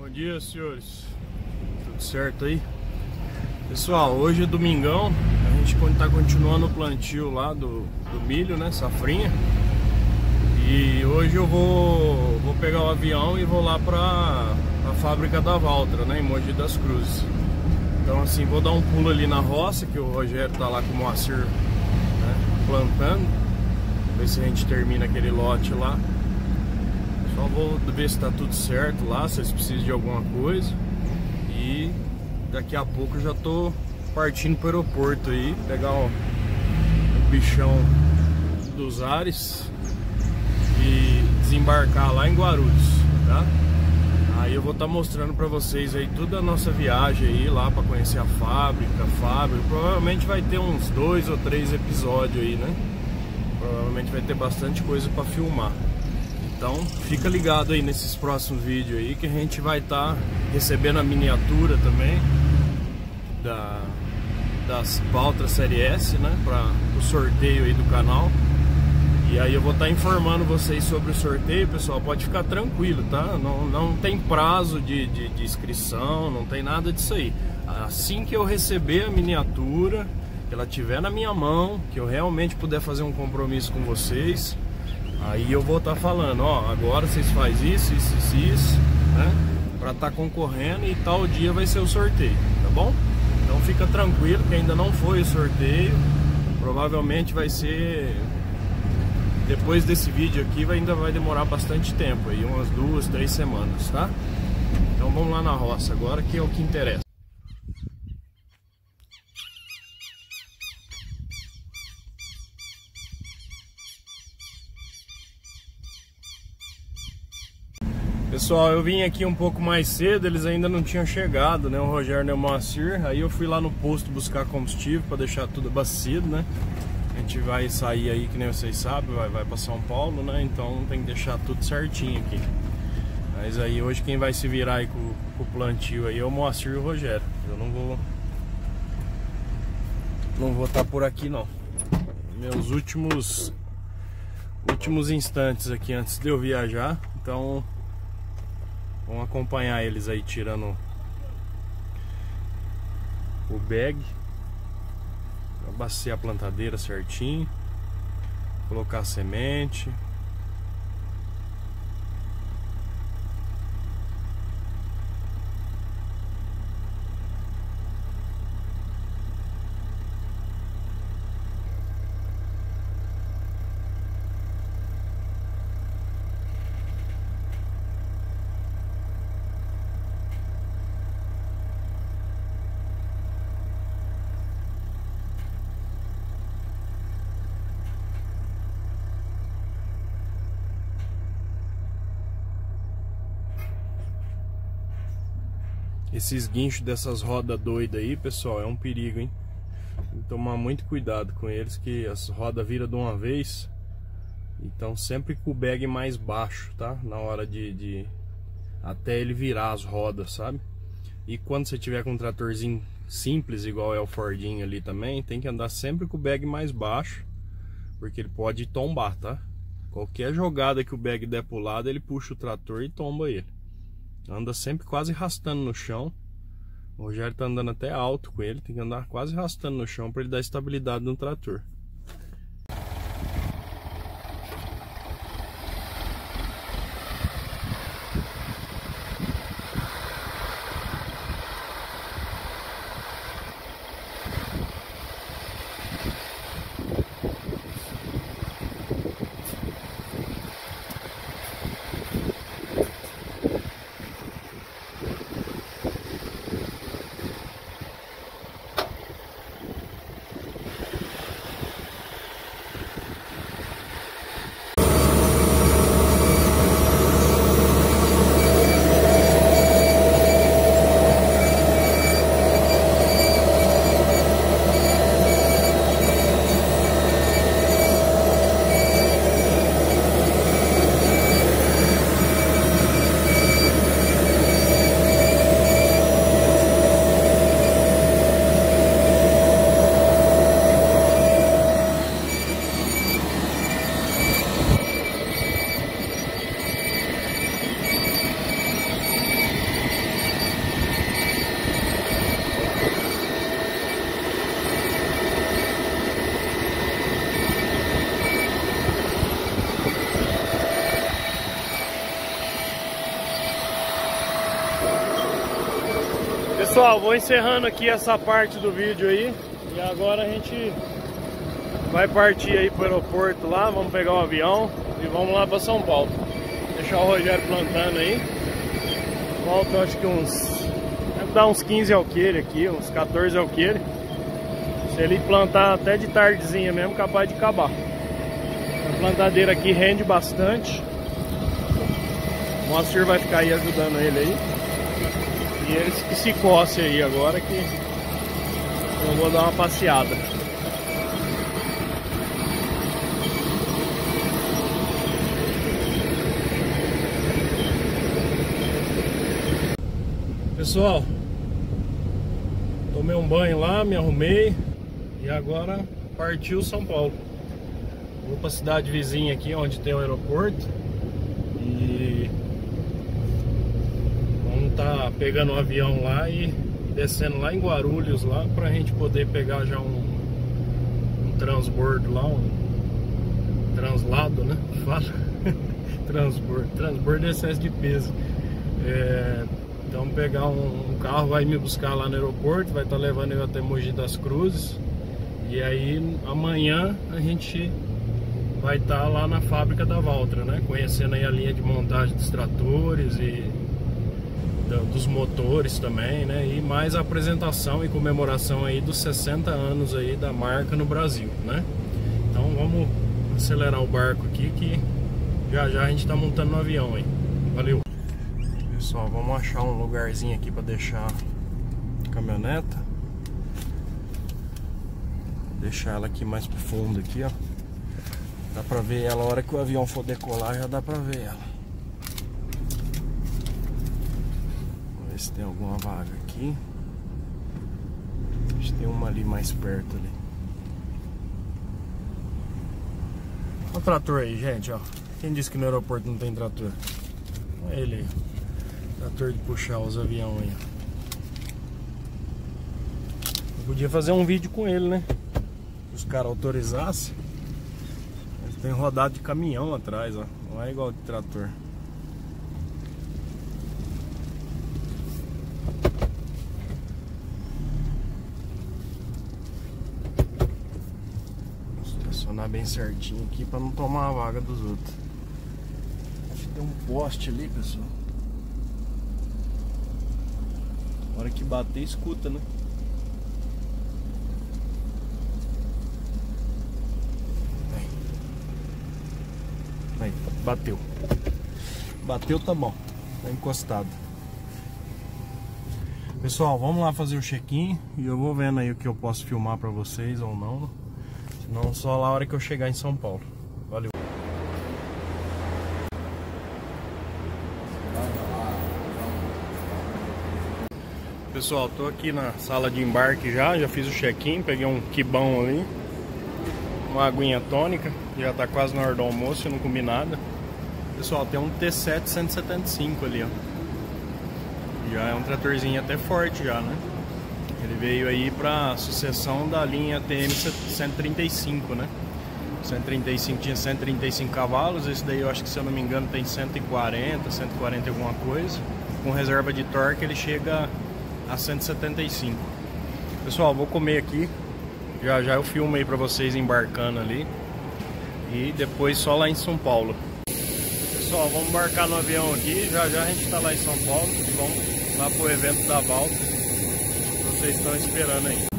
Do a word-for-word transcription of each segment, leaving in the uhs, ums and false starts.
Bom dia, senhores. Tudo certo aí? Pessoal, hoje é domingão. A gente está continuando o plantio lá do, do milho, né? Safrinha. E hoje eu vou, vou pegar o avião e vou lá para a fábrica da Valtra, né? Em Mogi das Cruzes. Então assim, vou dar um pulo ali na roça, que o Rogério tá lá com o Moacir, né, plantando. Ver se a gente termina aquele lote lá. Só vou ver se tá tudo certo lá, se eles precisam de alguma coisa. E daqui a pouco eu já tô partindo pro aeroporto aí, pegar o, o bichão dos ares e desembarcar lá em Guarulhos, tá? Aí eu vou estar mostrando pra vocês aí toda a nossa viagem aí lá pra conhecer a fábrica, a fábrica. Provavelmente vai ter uns dois ou três episódios aí, né? Provavelmente vai ter bastante coisa pra filmar. Então fica ligado aí nesses próximos vídeos aí, que a gente vai estar recebendo a miniatura também da, das Valtra Série S, né? Para o sorteio aí do canal. E aí eu vou estar informando vocês sobre o sorteio, pessoal. Pode ficar tranquilo, tá? Não, não tem prazo de, de, de inscrição, não tem nada disso aí. Assim que eu receber a miniatura, que ela tiver na minha mão, que eu realmente puder fazer um compromisso com vocês, aí eu vou estar falando, ó, agora vocês fazem isso, isso, isso, isso, né? Pra estar concorrendo e tal dia vai ser o sorteio, tá bom? Então fica tranquilo que ainda não foi o sorteio. Provavelmente vai ser... Depois desse vídeo aqui ainda vai demorar bastante tempo, aí umas duas, três semanas, tá? Então vamos lá na roça agora, que é o que interessa. Pessoal, eu vim aqui um pouco mais cedo, eles ainda não tinham chegado, né? O Rogério e o Moacir. Aí eu fui lá no posto buscar combustível para deixar tudo abastecido, né? A gente vai sair aí, que nem vocês sabem, vai, vai para São Paulo, né? Então tem que deixar tudo certinho aqui. Mas aí hoje quem vai se virar aí com, com o plantio aí é o Moacir e o Rogério. Eu não vou não vou estar por aqui não. Meus últimos últimos instantes aqui antes de eu viajar. Então vamos acompanhar eles aí tirando o bag. Abastecer a plantadeira certinho, colocar a semente. Esses guinchos dessas rodas doidas aí, pessoal, é um perigo, hein? Tem que tomar muito cuidado com eles, que as rodas viram de uma vez. Então sempre com o bag mais baixo, tá? Na hora de, de... até ele virar as rodas, sabe? E quando você tiver com um tratorzinho simples, igual é o Fordinho ali também, tem que andar sempre com o bag mais baixo, porque ele pode tombar, tá? Qualquer jogada que o bag der pro lado, ele puxa o trator e tomba ele. Anda sempre quase arrastando no chão. O Rogério tá andando até alto com ele. Tem que andar quase arrastando no chão para ele dar estabilidade no trator. Pessoal, vou encerrando aqui essa parte do vídeo aí. E agora a gente vai partir aí pro aeroporto lá. Vamos pegar um avião e vamos lá para São Paulo. Deixar o Rogério plantando aí. Falta acho que uns... deve dar uns quinze alqueires aqui, uns quatorze alqueires. Se ele plantar até de tardezinha mesmo, capaz de acabar. A plantadeira aqui rende bastante. O Moacir vai ficar aí ajudando ele aí. E eles que se coce aí agora, que eu vou dar uma passeada. Pessoal, tomei um banho lá, me arrumei e agora partiu São Paulo. Vou para a cidade vizinha aqui, onde tem o aeroporto, e vamos estar pegando um avião lá e descendo lá em Guarulhos lá para a gente poder pegar já um, um transbordo lá, um translado, né? Fala transbordo, transbordo é excesso de peso. É, então pegar um, um carro, vai me buscar lá no aeroporto, vai estar levando eu até Mogi das Cruzes, e aí amanhã a gente vai estar lá na fábrica da Valtra, né? Conhecendo aí a linha de montagem dos tratores e dos motores também, né? E mais a apresentação e comemoração aí dos sessenta anos aí da marca no Brasil, né? Então vamos acelerar o barco aqui que já já a gente tá montando no avião aí. Valeu! Pessoal, vamos achar um lugarzinho aqui para deixar a caminhoneta. Deixar ela aqui mais pro fundo aqui, ó. Dá pra ver ela a hora que o avião for decolar, já dá pra ver ela. Vamos ver se tem alguma vaga aqui. Acho que tem uma ali mais perto ali. Olha o trator aí, gente, ó. Quem disse que no aeroporto não tem trator? Olha ele aí. Trator de puxar os aviões aí. Eu podia fazer um vídeo com ele, né? Se os caras autorizassem. Mas tem rodado de caminhão atrás, ó. Não é igual de trator. Vou estacionar bem certinho aqui pra não tomar a vaga dos outros. Acho que tem um poste ali, pessoal. Na hora que bater, escuta, né? Aí, bateu. Bateu, tá bom. Tá encostado. Pessoal, vamos lá fazer o check-in. E eu vou vendo aí o que eu posso filmar pra vocês ou não. Senão só lá a hora que eu chegar em São Paulo. Valeu. Pessoal, tô aqui na sala de embarque já, já fiz o check-in, peguei um quibão ali, uma aguinha tônica, já tá quase na hora do almoço, eu não comi nada. Pessoal, tem um T sete cento e setenta e cinco ali, ó. Já é um tratorzinho até forte já, né? Ele veio aí pra sucessão da linha T M cento e trinta e cinco, né? cento e trinta e cinco tinha cento e trinta e cinco cavalos, esse daí eu acho que, se eu não me engano, tem cento e quarenta, cento e quarenta e alguma coisa. Com reserva de torque ele chega a cento e setenta e cinco. Pessoal, vou comer aqui. Já já eu filmo aí pra vocês embarcando ali. E depois só lá em São Paulo. Pessoal, vamos embarcar no avião aqui. Já já a gente tá lá em São Paulo. E vamos lá pro evento da Valtra. Vocês estão esperando aí.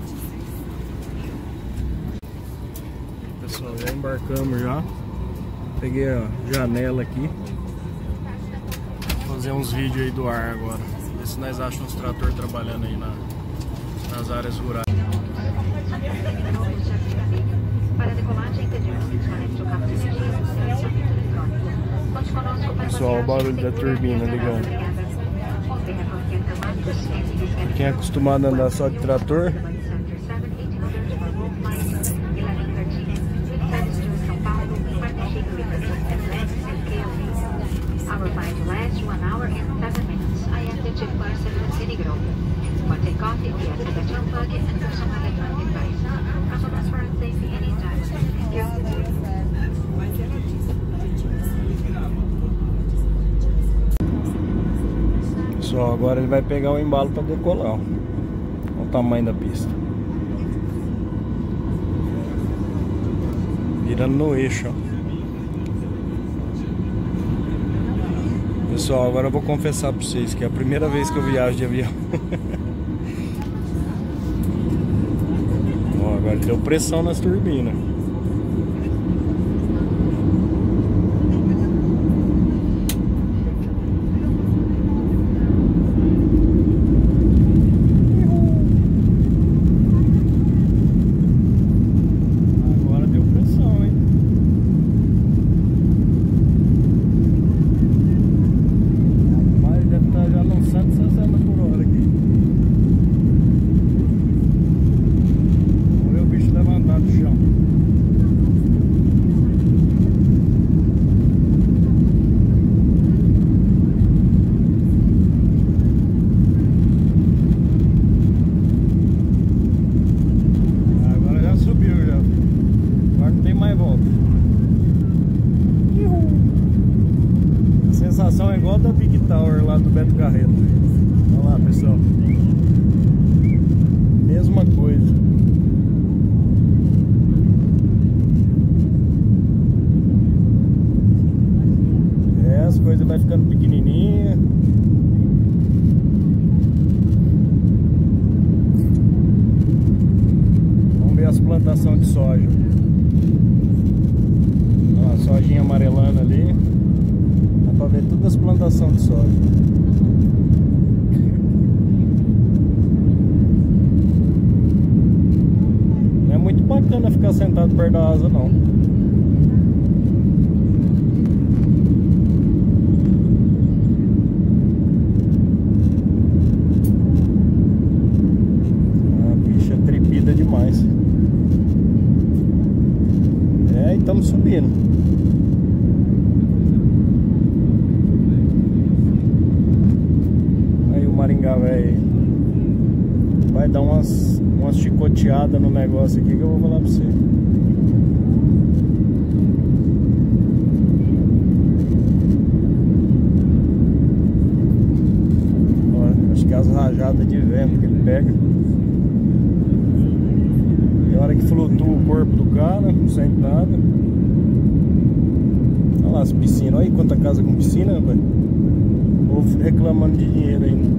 Pessoal, já embarcamos já. Peguei a janela aqui. Vou fazer uns vídeos aí do ar agora. Ver se nós achamos uns tratores trabalhando aí na, nas áreas rurais. Pessoal, o barulho da turbina ligando. Quem é acostumado a andar só de trator, pessoal, agora ele vai pegar o embalo para decolar. Ó. Olha o tamanho da pista. Virando no eixo. Ó. Pessoal, agora eu vou confessar para vocês que é a primeira vez que eu viajo de avião. Ó, agora ele deu pressão nas turbinas. A sensação é igual a da Big Tower lá do Beto Carreto. Olha lá, pessoal. Mesma coisa. É, as coisas vai ficando pequenininha. Vamos ver as plantações de soja. Olha a sojinha amarelando ali. Dá pra ver todas as plantações de soja. Não é muito bacana ficar sentado perto da asa, não. A bicha trepida demais. É, e estamos subindo. Aí o Maringá, velho, vai dar umas, umas chicoteadas no negócio aqui que eu vou falar pra você. Ó, acho que é as rajadas de vento que ele pega. Tem hora que flutua o corpo do cara, não sente nada. Olha lá as piscinas, olha aí quanta casa com piscina, rapaz. O povo reclamando de dinheiro ainda.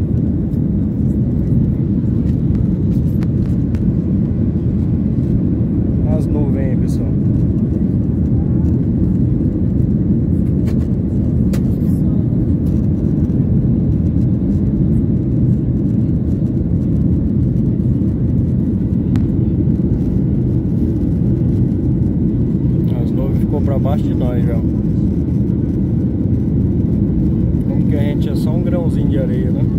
Olha as nuvens aí, pessoal. Ficou pra baixo de nós já. Como que a gente é só um grãozinho de areia, né?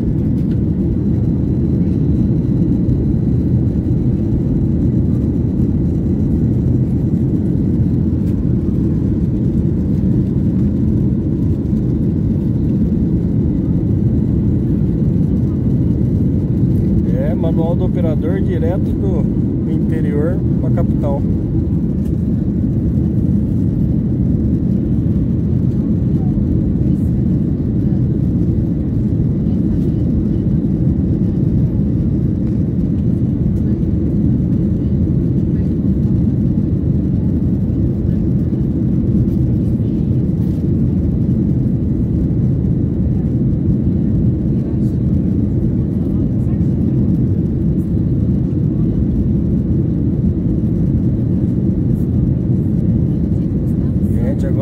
É, manual do operador direto do, do interior pra capital.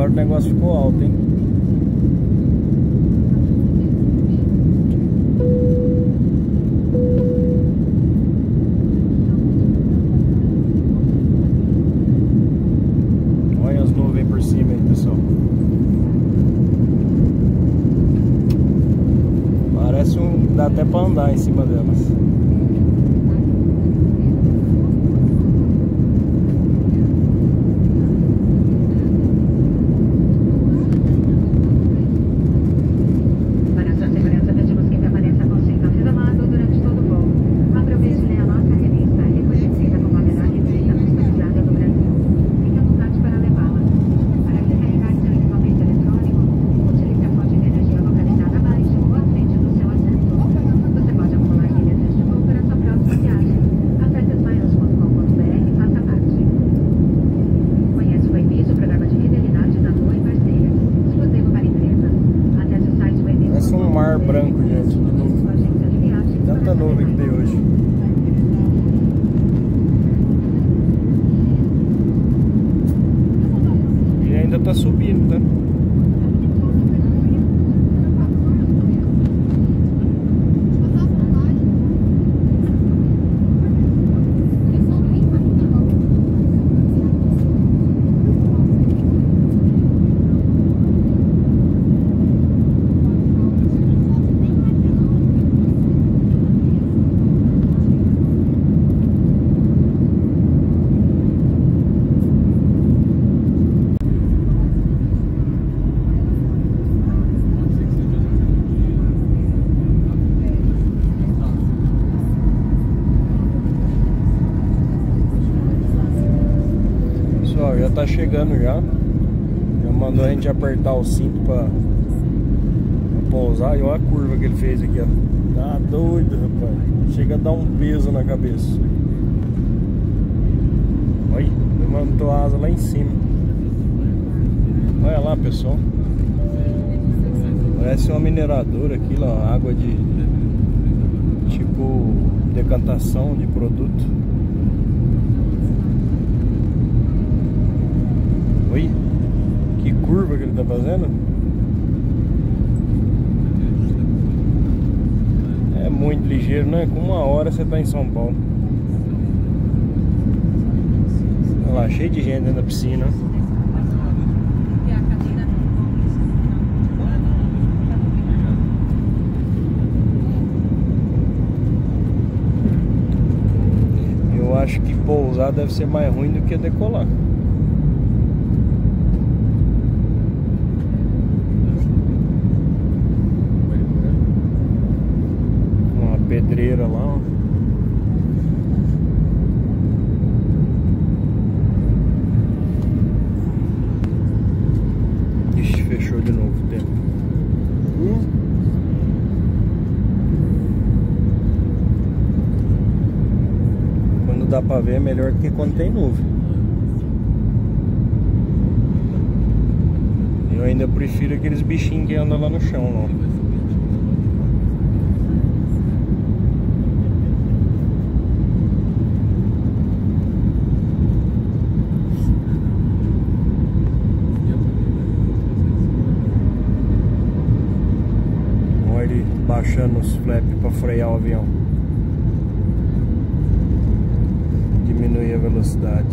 agora o negócio ficou alto, hein? Olha as nuvens por cima aí, pessoal. Parece um... dá até pra andar em cima delas. Um mar branco, gente, de nuvem. Tanta nuvem que tem hoje. E ainda tá subindo, tá? Já tá chegando já. Já mandou a gente apertar o cinto pra, pra pousar. E olha a curva que ele fez aqui, ó. Tá doido, rapaz. Chega a dar um peso na cabeça. Olha, levantou a asa lá em cima. Olha lá, pessoal. Parece uma mineradora aqui, ó. Água de tipo decantação de produto. Oi, que curva que ele tá fazendo. É muito ligeiro, né? Com uma hora você tá em São Paulo. Olha lá, cheio de gente dentro da piscina. Eu acho que pousar deve ser mais ruim do que decolar. Pedreira lá, ó. Ixi, fechou de novo o tempo. Hum. Quando dá pra ver é melhor do que quando tem nuvem. Eu ainda prefiro aqueles bichinhos que andam lá no chão, ó. Baixando os flaps para frear o avião, diminuir a velocidade.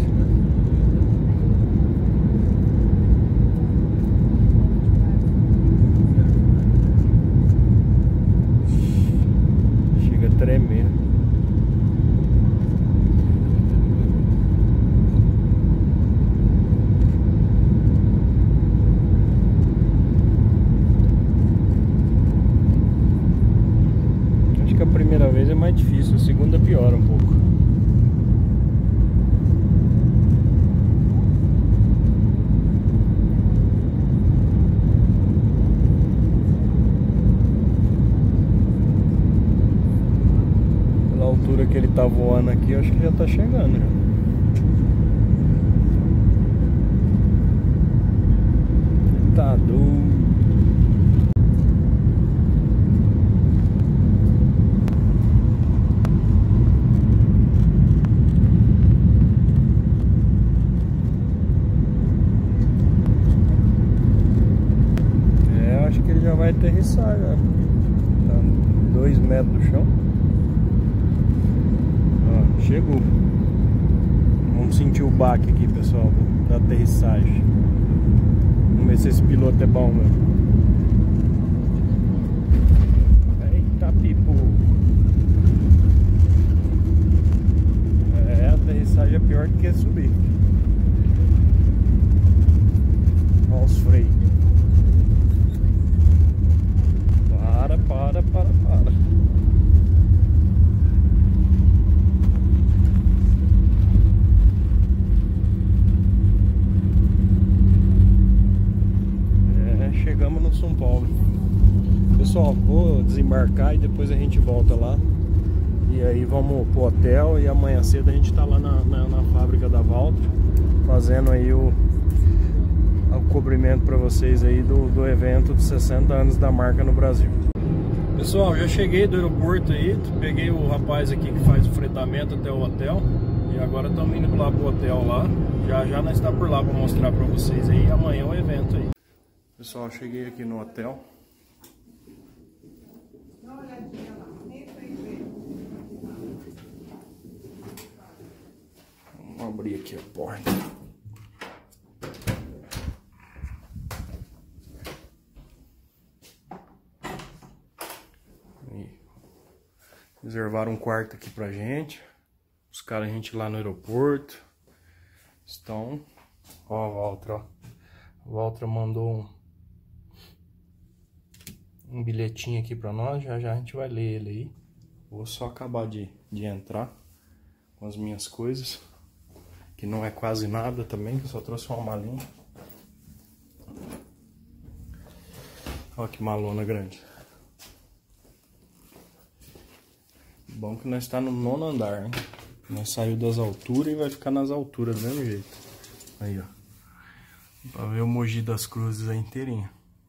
Chega a tremer. A primeira vez é mais difícil, a segunda piora um pouco. Pela altura que ele tá voando aqui, eu acho que já tá chegando já. Tá doido. já vai aterrissar já. Tá dois metros do chão. Ó, chegou. Vamos sentir o baque aqui, pessoal, da aterrissagem. Vamos ver se esse piloto é bom mesmo. Eita, pipo. É, a aterrissagem é pior do que subir. Olha os freios. Para, para, para, para. É, chegamos no São Paulo. Pessoal, vou desembarcar e depois a gente volta lá. E aí vamos pro hotel e amanhã cedo a gente tá lá na, na, na fábrica da Valtra, fazendo aí o, o cobrimento para vocês aí do, do evento dos sessenta anos da marca no Brasil. Pessoal, já cheguei do aeroporto aí, peguei o rapaz aqui que faz o fretamento até o hotel. E agora estamos indo lá pro hotel lá. Já já nós estamos por lá para mostrar para vocês aí. Amanhã é o evento aí. Pessoal, cheguei aqui no hotel. Dá uma olhadinha lá. Vamos abrir aqui a porta. Aí. Reservaram um quarto aqui pra gente. Buscaram a gente lá no aeroporto. Estão. Ó, a Valtra, ó. A Valtra mandou um, um bilhetinho aqui pra nós. Já já a gente vai ler ele aí. Vou só acabar de, de entrar com as minhas coisas. Que não é quase nada também, que eu só trouxe uma malinha. Olha que malona grande. Bom que nós está no nono andar, hein? Nós saiu das alturas e vai ficar nas alturas do mesmo jeito. Aí, ó. Pra ver o Mogi das Cruzes aí inteirinha.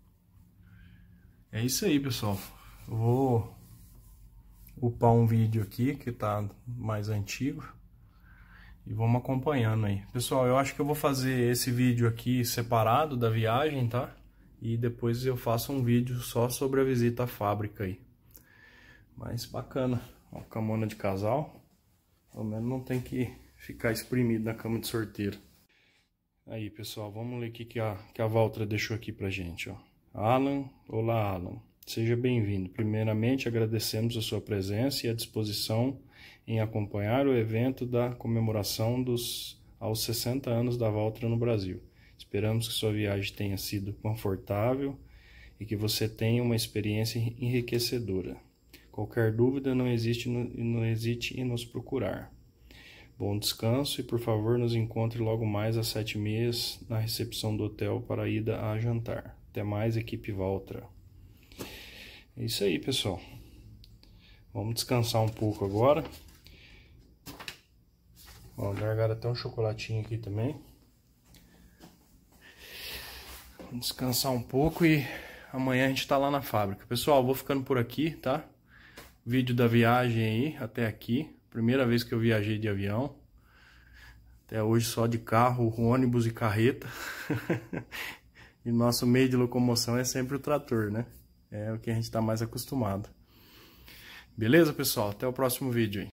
É isso aí, pessoal. Eu vou upar um vídeo aqui que tá mais antigo. E vamos acompanhando aí. Pessoal, eu acho que eu vou fazer esse vídeo aqui separado da viagem, tá? E depois eu faço um vídeo só sobre a visita à fábrica aí. Mas bacana. Ó, camona de casal. Pelo menos não tem que ficar espremido na cama de sorteiro. Aí, pessoal, vamos ler o que a, que a Valtra deixou aqui pra gente, ó. Alan, olá Alan. Seja bem-vindo. Primeiramente, agradecemos a sua presença e a disposição em acompanhar o evento da comemoração dos aos sessenta anos da Valtra no Brasil. Esperamos que sua viagem tenha sido confortável e que você tenha uma experiência enriquecedora. Qualquer dúvida, não existe, não hesite em nos procurar. Bom descanso e, por favor, nos encontre logo mais às sete e meia na recepção do hotel para a ida a jantar. Até mais, equipe Valtra. É isso aí, pessoal. Vamos descansar um pouco agora. Ó, largaram até um chocolatinho aqui também. Vamos descansar um pouco e amanhã a gente tá lá na fábrica. Pessoal, vou ficando por aqui, tá? Vídeo da viagem aí, até aqui. Primeira vez que eu viajei de avião. Até hoje só de carro, ônibus e carreta. E nosso meio de locomoção é sempre o trator, né? É o que a gente tá mais acostumado. Beleza, pessoal? Até o próximo vídeo aí.